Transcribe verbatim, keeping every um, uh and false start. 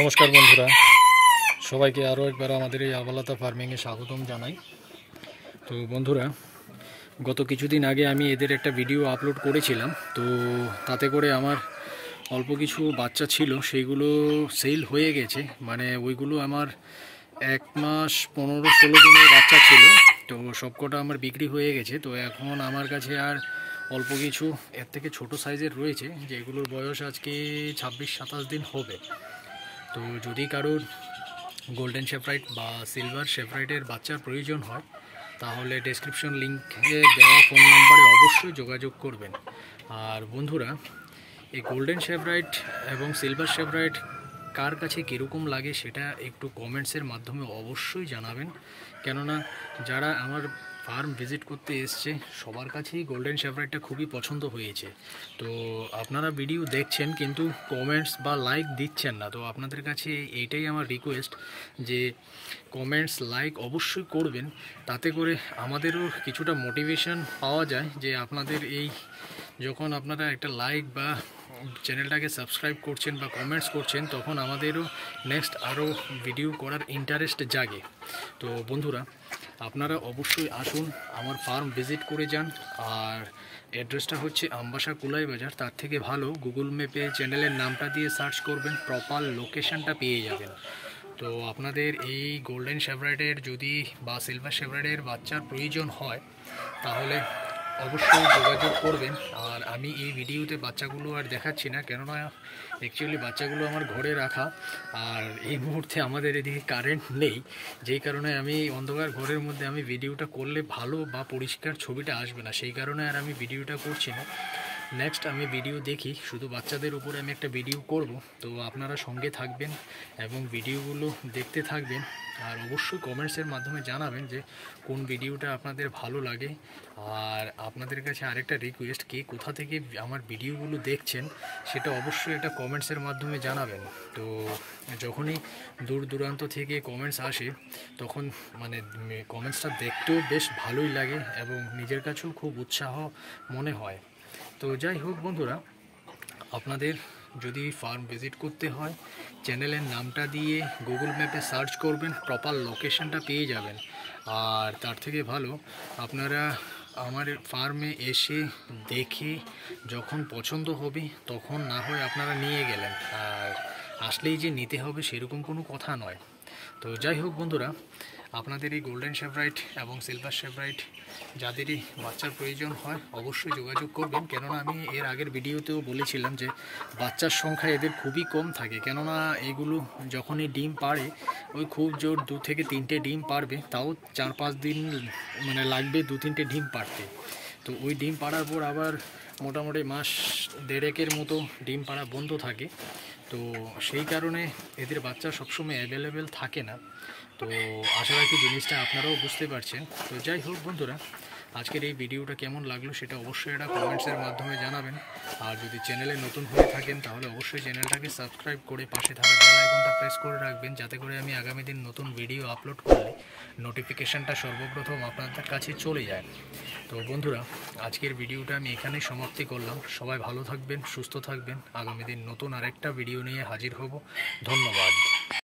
নমস্কার বন্ধুরা, সবাইকে আরও একবার আমাদের এই আবালতা ফার্মিংয়ে স্বাগতম জানাই। তো বন্ধুরা, গত কিছুদিন আগে আমি এদের একটা ভিডিও আপলোড করেছিলাম। তো তাতে করে আমার অল্প কিছু বাচ্চা ছিল, সেইগুলো সেল হয়ে গেছে। মানে ওইগুলো আমার এক মাস পনেরো ষোলো দিনের বাচ্চা ছিল, তো সবকটা আমার বিক্রি হয়ে গেছে। তো এখন আমার কাছে আর অল্প কিছু এর থেকে ছোট সাইজের রয়েছে, যেগুলোর বয়স আজকে ছাব্বিশ সাতাশ দিন হবে। তো যদি কারোর গোল্ডেন শেফরাইট বা সিলভার শেফরাইটের বাচ্চার প্রয়োজন হয়, তাহলে ডেসক্রিপশন লিঙ্কে দেওয়া ফোন নাম্বারে অবশ্যই যোগাযোগ করবেন। আর বন্ধুরা, এই গোল্ডেন শেফরাইট এবং সিলভার শেফরাইট কার কাছে কীরকম লাগে সেটা একটু কমেন্টসের মাধ্যমে অবশ্যই জানাবেন। কেননা যারা আমার ফার্ম ভিজিট করতে এসছে সবার কাছেই গোল্ডেন শেফরাইটটা খুবই পছন্দ হয়েছে। তো আপনারা ভিডিও দেখছেন কিন্তু কমেন্টস বা লাইক দিচ্ছেন না। তো আপনাদের কাছে এইটাই আমার রিকোয়েস্ট যে কমেন্টস লাইক অবশ্যই করবেন, তাতে করে আমাদেরও কিছুটা মোটিভেশন পাওয়া যায় যে আপনাদের এই যখন আপনারা একটা লাইক বা চ্যানেলটাকে সাবস্ক্রাইব করছেন বা কমেন্টস করছেন, তখন আমাদেরও নেক্সট আরও ভিডিও করার ইন্টারেস্ট জাগে। তো বন্ধুরা, আপনারা অবশ্যই আসুন, আমার ফার্ম ভিজিট করে যান। আর অ্যাড্রেসটা হচ্ছে আমবাসা কুলাই বাজার। তার থেকে ভালো গুগল ম্যাপে চ্যানেলের নামটা দিয়ে সার্চ করবেন, প্রপার লোকেশনটা পেয়ে যাবেন। তো আপনাদের এই গোল্ডেন শেফরাইটের যদি বা সিলভার শেফরাইটের বাচ্চার প্রয়োজন হয় তাহলে অবশ্যই যোগাযোগ করবেন। আর আমি এই ভিডিওতে বাচ্চাগুলো আর দেখাচ্ছি না, কেননা অ্যাকচুয়ালি বাচ্চাগুলো আমার ঘরে রাখা, আর এই মুহূর্তে আমাদের এদিকে কারেন্ট নেই, যেই কারণে আমি অন্ধকার ঘরের মধ্যে আমি ভিডিওটা করলে ভালো বা পরিষ্কার ছবিটা আসবে না, সেই কারণে আর আমি ভিডিওটা করছি না। নেক্সট আমি ভিডিও দেখি, শুধু বাচ্চাদের উপরে আমি একটা ভিডিও করব। তো আপনারা সঙ্গে থাকবেন এবং ভিডিওগুলো দেখতে থাকবেন। আর অবশ্যই কমেন্টসের মাধ্যমে জানাবেন যে কোন ভিডিওটা আপনাদের ভালো লাগে। আর আপনাদের কাছে আরেকটা রিকোয়েস্ট, কে কোথা থেকে আমার ভিডিওগুলো দেখছেন সেটা অবশ্যই একটা কমেন্টসের মাধ্যমে জানাবেন। তো যখনই দূর দূরান্ত থেকে কমেন্টস আসে তখন মানে কমেন্টসটা দেখতেও বেশ ভালোই লাগে এবং নিজের কাছেও খুব উৎসাহ মনে হয়। তো যাই হোক বন্ধুরা, আপনাদের যদি ফার্ম ভিজিট করতে হয় চ্যানেলের নামটা দিয়ে গুগল ম্যাপে সার্চ করবেন, প্রপার লোকেশনটা পেয়ে যাবেন। আর তার থেকে ভালো আপনারা আমার ফার্মে এসে দেখে যখন পছন্দ হবে তখন না হয় আপনারা নিয়ে গেলেন, আর আসলেই যে নিতে হবে সেরকম কোনো কথা নয়। তো যাই হোক বন্ধুরা, আপনাদের এই গোল্ডেন শেফরাইট এবং সিলভার শেফরাইট যাদেরই বাচ্চার প্রয়োজন হয় অবশ্যই যোগাযোগ করবেন। কেননা আমি এর আগের ভিডিওতেও বলেছিলাম যে বাচ্চার সংখ্যা এদের খুবই কম থাকে, কেননা এগুলো যখনই ডিম পাড়ে ওই খুব জোর দু থেকে তিনটে ডিম পারবে, তাও চার পাঁচ দিন মানে লাগবে দু তিনটে ডিম পাড়তে। তো ওই ডিম পাড়ার পর আবার মোটামুটি মাস দেড়েকের মতো ডিম পাড়া বন্ধ থাকে। তো সেই কারণে এদের বাচ্চা সবসময় অ্যাভেলেবেল থাকে না। তো আশা রাখি জিনিসটা আপনারাও বুঝতে পারছেন। তো যাই হোক বন্ধুরা, আজকের এই ভিডিওটা কেমন লাগলো সেটা অবশ্যই একটা কমেন্টসের মাধ্যমে জানাবেন। আর যদি চ্যানেলে নতুন হয়ে থাকেন তাহলে অবশ্যই চ্যানেলটাকে সাবস্ক্রাইব করে পাশে থাকা বেল আইকনটা প্রেস করে রাখবেন, যাতে করে আমি আগামী দিন নতুন ভিডিও আপলোড করলে নোটিফিকেশানটা সর্বপ্রথম আপনাদের কাছে চলে যায়। তো বন্ধুরা, আজকের ভিডিওটা আমি এখানেই সমাপ্তি করলাম। সবাই ভালো থাকবেন, সুস্থ থাকবেন। আগামী দিন নতুন আরেকটা ভিডিও নিয়ে হাজির হব। ধন্যবাদ।